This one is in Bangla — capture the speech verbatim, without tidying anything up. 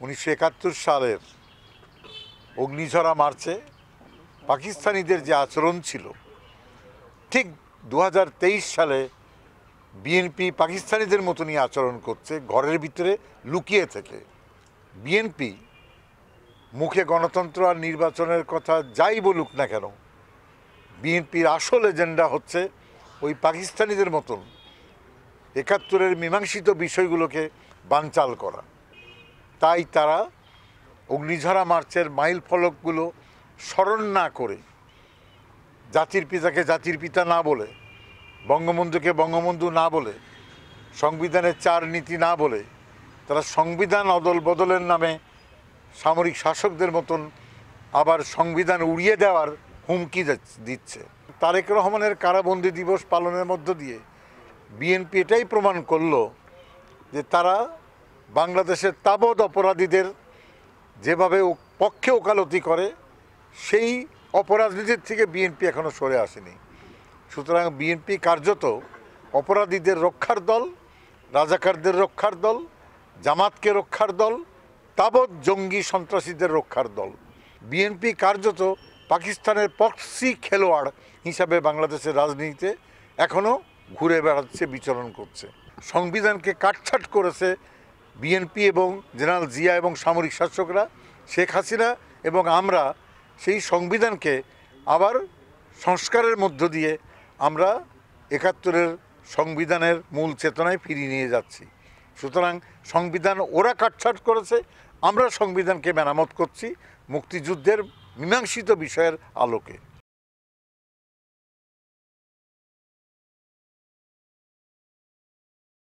উনিশশো একাত্তর সালের অগ্নিঝরা মার্চে পাকিস্তানিদের যে আচরণ ছিল, ঠিক দু হাজার তেইশ সালে বিএনপি পাকিস্তানিদের মতনই আচরণ করছে, ঘরের ভিতরে লুকিয়ে থেকে। বিএনপি মুখে গণতন্ত্র আর নির্বাচনের কথা যাই বলুক না কেন, বিএনপির আসল এজেন্ডা হচ্ছে ওই পাকিস্তানিদের মতন একাত্তরের মীমাংসিত বিষয়গুলোকে বানচাল করা। তাই তারা অগ্নিঝরা মার্চের মাইল ফলকগুলো স্মরণ না করে, জাতির পিতাকে জাতির পিতা না বলে, বঙ্গবন্ধুকে বঙ্গবন্ধু না বলে, সংবিধানের চার নীতি না বলে, তারা সংবিধান অদল বদলের নামে সামরিক শাসকদের মতন আবার সংবিধান উড়িয়ে দেওয়ার হুমকি দিচ্ছে। তারেক রহমানের কারাবন্দি দিবস পালনের মধ্য দিয়ে বিএনপি এটাই প্রমাণ করল যে তারা বাংলাদেশের তাবৎ অপরাধীদের যেভাবে পক্ষে ওকালতি করে, সেই অপরাধীদের থেকে বিএনপি এখনও সরে আসেনি। সুতরাং বিএনপি কার্যত অপরাধীদের রক্ষার দল, রাজাকারদের রক্ষার দল, জামাতকে রক্ষার দল, তাবৎ জঙ্গি সন্ত্রাসীদের রক্ষার দল। বিএনপি কার্যত পাকিস্তানের প্রক্সি খেলোয়াড় হিসাবে বাংলাদেশের রাজনীতিতে এখনও ঘুরে বেড়াচ্ছে, বিচরণ করছে। সংবিধানকে কাটছাট করেছে বিএনপি এবং জেনারেল জিয়া এবং সামরিক শাসকরা। শেখ হাসিনা এবং আমরা সেই সংবিধানকে আবার সংস্কারের মধ্য দিয়ে আমরা একাত্তরের সংবিধানের মূল চেতনায় ফিরিয়ে নিয়ে যাচ্ছি। সুতরাং সংবিধান ওরা কাটছাট করেছে, আমরা সংবিধানকে মেরামত করছি মুক্তিযুদ্ধের মীমাংসিত বিষয়ের আলোকে।